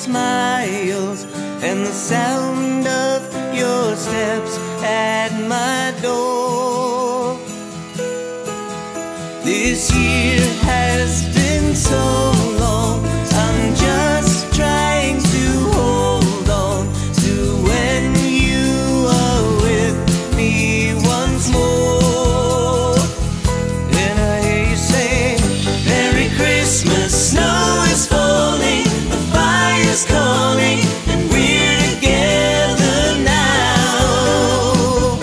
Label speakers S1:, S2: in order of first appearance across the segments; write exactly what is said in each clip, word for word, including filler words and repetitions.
S1: smiles and the sound of your steps at my door. This year has been so long, I'm just trying to hold on to when you are with me once more. And I hear you say, Merry Christmas, snow is falling, the fire's calling, and we're together now.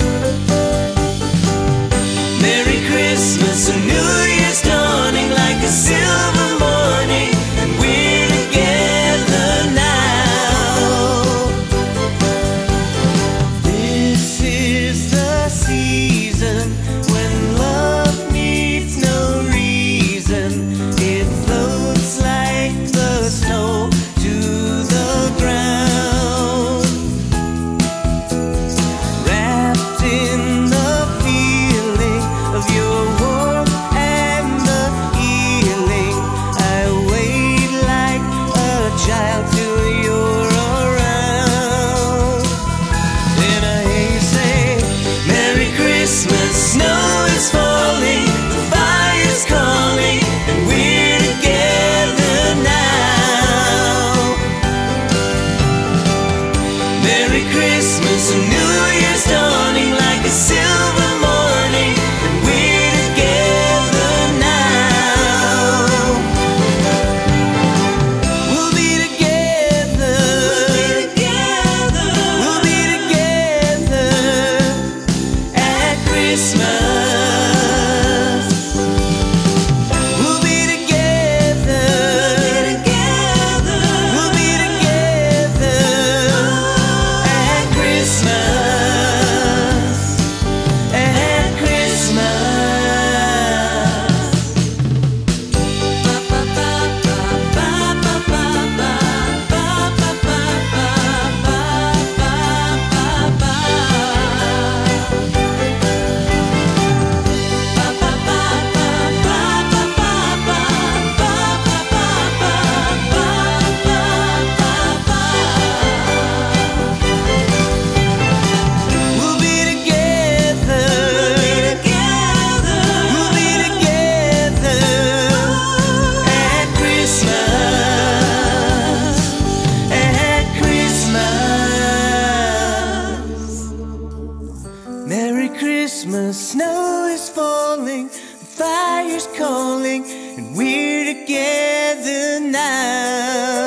S1: Merry Christmas, a new year's dawning like a silver morning, and we're together now. This is the season when love needs no reason. It floats like the snow to the ground, wrapped in the feeling of your warmth and the healing. I wait like a child till you're around. Then I hear you say, Merry Christmas, snow is falling, the fire's calling, and we're together now. Merry Christmas, a new year's dawning like a silver morning, and we're together now. We'll be together. We'll be together at Christmas. We'll be together. We'll be together at Christmas. At Christmas. We'll be together. We'll be together at Christmas. At Christmas. Merry Christmas, snow is falling, the fire's calling, and we're together now.